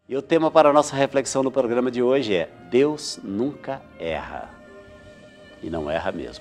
E o tema para a nossa reflexão no programa de hoje é: Deus nunca erra. E não erra mesmo.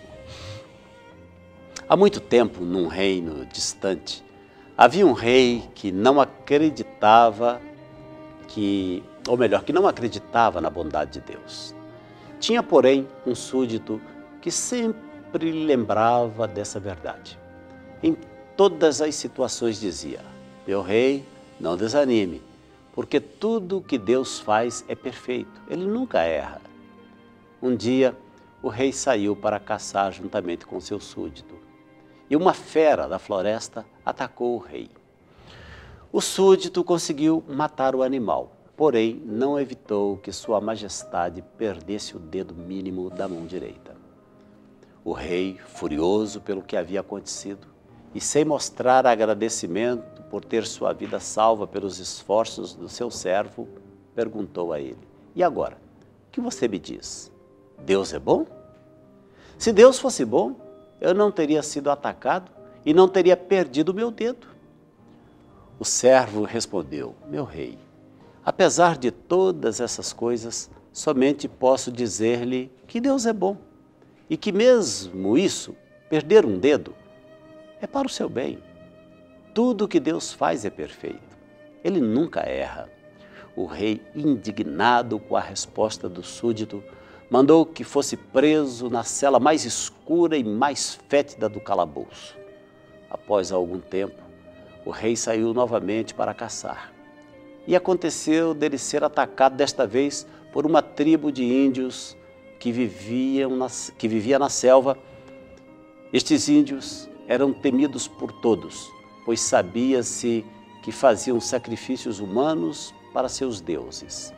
Há muito tempo, num reino distante, havia um rei que não acreditava que não acreditava na bondade de Deus. Tinha, porém, um súdito que sempre lembrava dessa verdade. Em todas as situações dizia: meu rei, não desanime, porque tudo o que Deus faz é perfeito, Ele nunca erra. Um dia, o rei saiu para caçar juntamente com seu súdito, e uma fera da floresta atacou o rei. O súdito conseguiu matar o animal, porém não evitou que Sua Majestade perdesse o dedo mínimo da mão direita. O rei, furioso pelo que havia acontecido e sem mostrar agradecimento por ter sua vida salva pelos esforços do seu servo, perguntou a ele: e agora, o que você me diz? Deus é bom? Se Deus fosse bom, eu não teria sido atacado e não teria perdido o meu dedo. O servo respondeu: meu rei, apesar de todas essas coisas, somente posso dizer-lhe que Deus é bom e que mesmo isso, perder um dedo, é para o seu bem. Tudo o que Deus faz é perfeito. Ele nunca erra. O rei, indignado com a resposta do súdito, mandou que fosse preso na cela mais escura e mais fétida do calabouço. Após algum tempo, o rei saiu novamente para caçar. E aconteceu dele ser atacado desta vez por uma tribo de índios que vivia na selva. Estes índios eram temidos por todos, pois sabia-se que faziam sacrifícios humanos para seus deuses.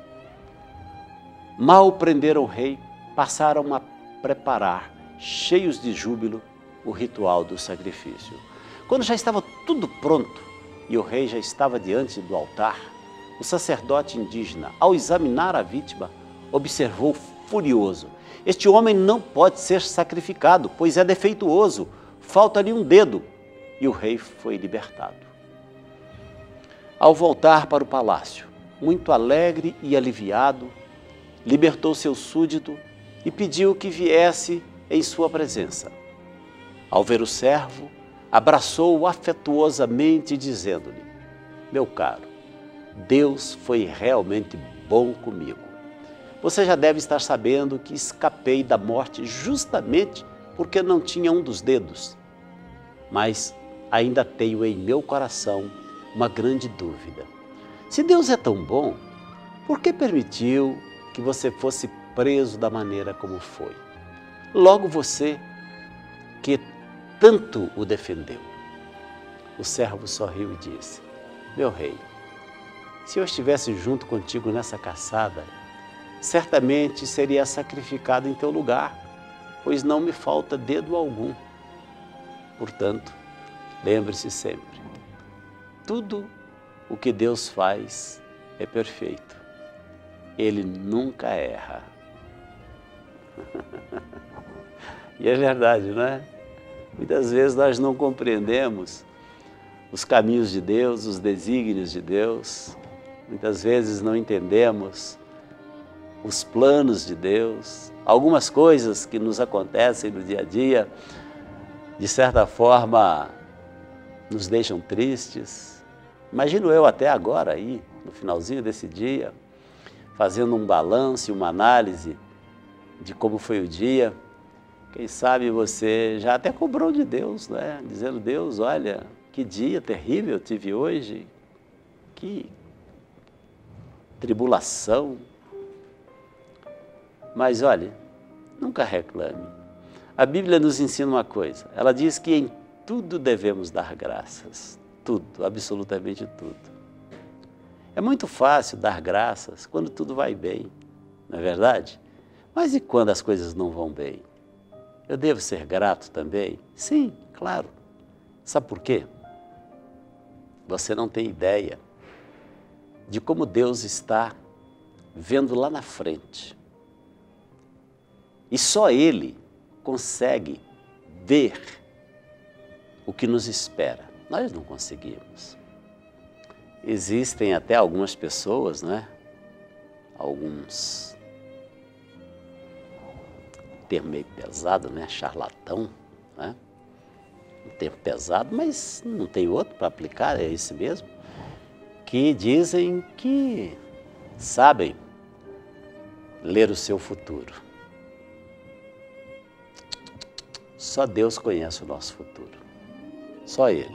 Mal prenderam o rei, passaram a preparar, cheios de júbilo, o ritual do sacrifício. Quando já estava tudo pronto e o rei já estava diante do altar, o sacerdote indígena, ao examinar a vítima, observou furioso: este homem não pode ser sacrificado, pois é defeituoso, falta-lhe um dedo. E o rei foi libertado. Ao voltar para o palácio, muito alegre e aliviado, libertou seu súdito e pediu que viesse em sua presença. Ao ver o servo, abraçou-o afetuosamente, dizendo-lhe: meu caro, Deus foi realmente bom comigo. Você já deve estar sabendo que escapei da morte justamente porque não tinha um dos dedos. Mas ainda tenho em meu coração uma grande dúvida. Se Deus é tão bom, por que permitiu que você fosse preso da maneira como foi? Logo você, que tanto o defendeu. O servo sorriu e disse: meu rei, se eu estivesse junto contigo nessa caçada, certamente seria sacrificado em teu lugar, pois não me falta dedo algum. Portanto, lembre-se sempre, tudo o que Deus faz é perfeito. Ele nunca erra. E é verdade, não é? Muitas vezes nós não compreendemos os caminhos de Deus, os desígnios de Deus. Muitas vezes não entendemos os planos de Deus. Algumas coisas que nos acontecem no dia a dia, de certa forma, nos deixam tristes. Imagino eu até agora aí, no finalzinho desse dia, fazendo um balanço e uma análise de como foi o dia. Quem sabe você já até cobrou de Deus, né? Dizendo: Deus, olha, que dia terrível eu tive hoje, que tribulação. Mas olha, nunca reclame. A Bíblia nos ensina uma coisa, ela diz que em tudo devemos dar graças, tudo, absolutamente tudo. É muito fácil dar graças quando tudo vai bem, não é verdade? Mas e quando as coisas não vão bem? Eu devo ser grato também? Sim, claro. Sabe por quê? Você não tem ideia de como Deus está vendo lá na frente. E só Ele consegue ver o que nos espera. Nós não conseguimos. Existem até algumas pessoas, não é, alguns termo meio pesado, né? Charlatão, né? Um termo pesado, mas não tem outro para aplicar, é esse mesmo, que dizem que sabem ler o seu futuro. Só Deus conhece o nosso futuro, só Ele.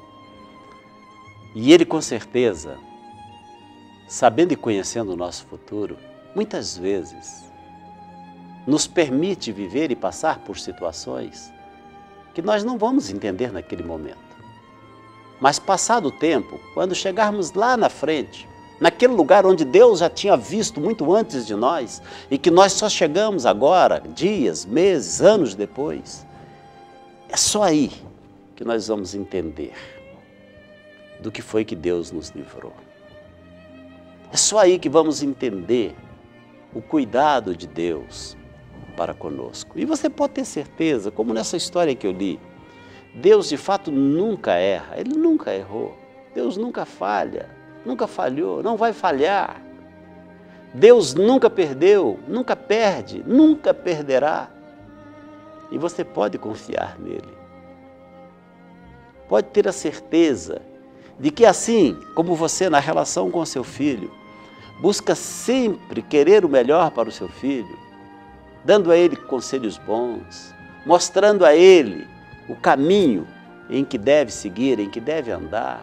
E Ele, com certeza, sabendo e conhecendo o nosso futuro, muitas vezes nos permite viver e passar por situações que nós não vamos entender naquele momento. Mas passado o tempo, quando chegarmos lá na frente, naquele lugar onde Deus já tinha visto muito antes de nós e que nós só chegamos agora, dias, meses, anos depois, é só aí que nós vamos entender do que foi que Deus nos livrou. É só aí que vamos entender o cuidado de Deus para conosco. E você pode ter certeza, como nessa história que eu li, Deus de fato nunca erra, Ele nunca errou. Deus nunca falha, nunca falhou, não vai falhar. Deus nunca perdeu, nunca perde, nunca perderá. E você pode confiar nele. Pode ter a certeza de que assim como você na relação com seu filho, busca sempre querer o melhor para o seu filho, dando a ele conselhos bons, mostrando a ele o caminho em que deve seguir, em que deve andar,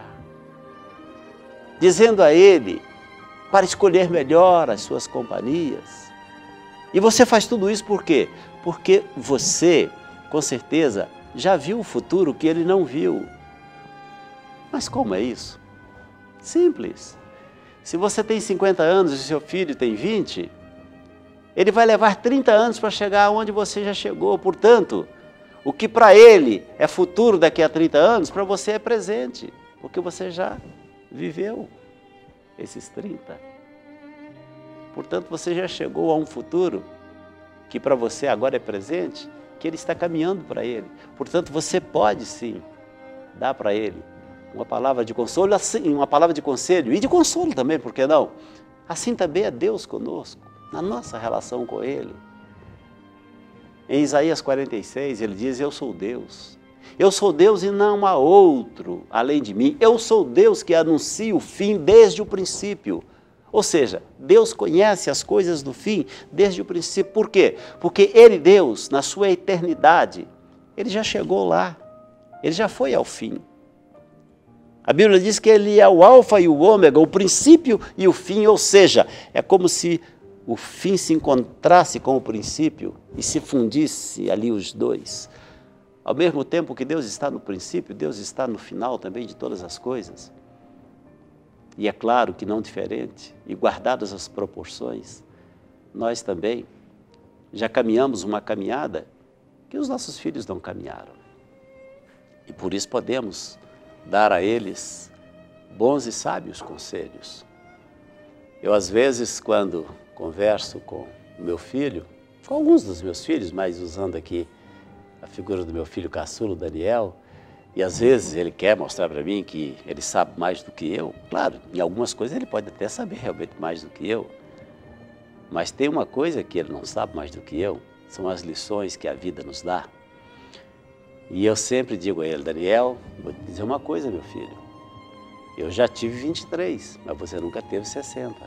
dizendo a ele para escolher melhor as suas companhias. E você faz tudo isso por quê? Porque você, com certeza, já viu o futuro que ele não viu. Mas como é isso? Simples. Se você tem 50 anos e seu filho tem 20, ele vai levar 30 anos para chegar onde você já chegou. Portanto, o que para ele é futuro daqui a 30 anos, para você é presente, porque você já viveu esses 30. Portanto, você já chegou a um futuro que para você agora é presente, que ele está caminhando para ele. Portanto, você pode sim dar para ele uma palavra de consolo, assim, uma palavra de conselho e de consolo também, por que não? Assim também é Deus conosco, na nossa relação com Ele. Em Isaías 46, ele diz, eu sou Deus e não há outro além de mim. Eu sou Deus que anuncia o fim desde o princípio. Ou seja, Deus conhece as coisas do fim desde o princípio. Por quê? Porque Ele, Deus, na sua eternidade, Ele já chegou lá, Ele já foi ao fim. A Bíblia diz que Ele é o alfa e o ômega, o princípio e o fim, ou seja, é como se o fim se encontrasse com o princípio e se fundisse ali os dois. Ao mesmo tempo que Deus está no princípio, Deus está no final também de todas as coisas. E é claro que não diferente, e guardadas as proporções, nós também já caminhamos uma caminhada que os nossos filhos não caminharam. E por isso podemos dar a eles bons e sábios conselhos. Eu, às vezes, quando converso com o meu filho, com alguns dos meus filhos, mas usando aqui a figura do meu filho caçulo, Daniel, e às vezes ele quer mostrar para mim que ele sabe mais do que eu. Claro, em algumas coisas ele pode até saber realmente mais do que eu, mas tem uma coisa que ele não sabe mais do que eu, são as lições que a vida nos dá. E eu sempre digo a ele, Daniel, vou te dizer uma coisa, meu filho, eu já tive 23, mas você nunca teve 60.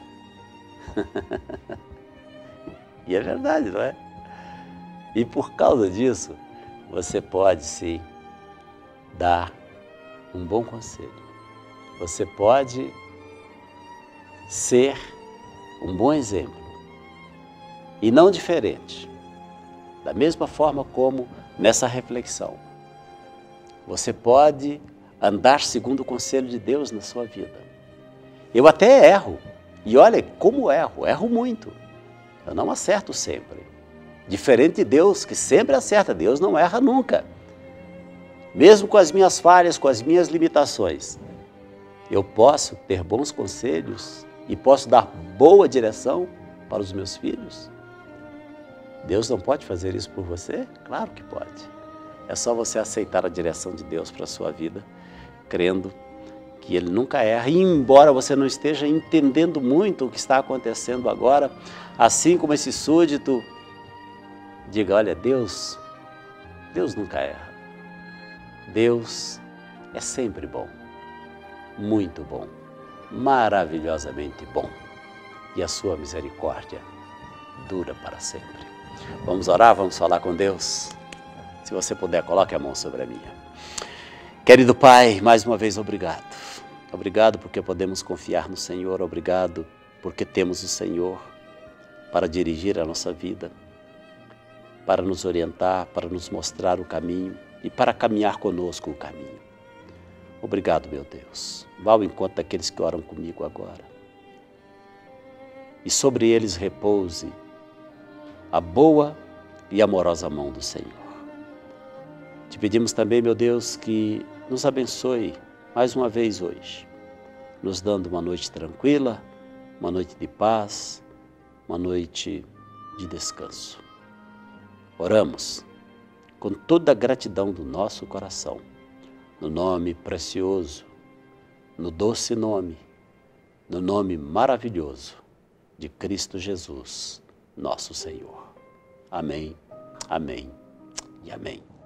E é verdade, não é? E por causa disso, você pode sim dar um bom conselho. Você pode ser um bom exemplo. E não diferente. Da mesma forma como nessa reflexão. Você pode andar segundo o conselho de Deus na sua vida. Eu até erro. E olha como erro muito. Eu não acerto sempre. Diferente de Deus, que sempre acerta. Deus não erra nunca. Mesmo com as minhas falhas, com as minhas limitações, eu posso ter bons conselhos e posso dar boa direção para os meus filhos. Deus não pode fazer isso por você? Claro que pode. É só você aceitar a direção de Deus para a sua vida, crendo que Ele nunca erra, e embora você não esteja entendendo muito o que está acontecendo agora, assim como esse súdito, diga, olha, Deus nunca erra. Deus é sempre bom, muito bom, maravilhosamente bom, e a sua misericórdia dura para sempre. Vamos orar, vamos falar com Deus? Se você puder, coloque a mão sobre a minha. Querido Pai, mais uma vez obrigado. Obrigado porque podemos confiar no Senhor, obrigado porque temos o Senhor para dirigir a nossa vida, para nos orientar, para nos mostrar o caminho e para caminhar conosco o caminho. Obrigado, meu Deus. Vá ao encontro daqueles que oram comigo agora. E sobre eles repouse a boa e amorosa mão do Senhor. Te pedimos também, meu Deus, que nos abençoe mais uma vez hoje, nos dando uma noite tranquila, uma noite de paz, uma noite de descanso. Oramos com toda a gratidão do nosso coração, no nome precioso, no doce nome, no nome maravilhoso de Cristo Jesus, nosso Senhor. Amém, amém e amém.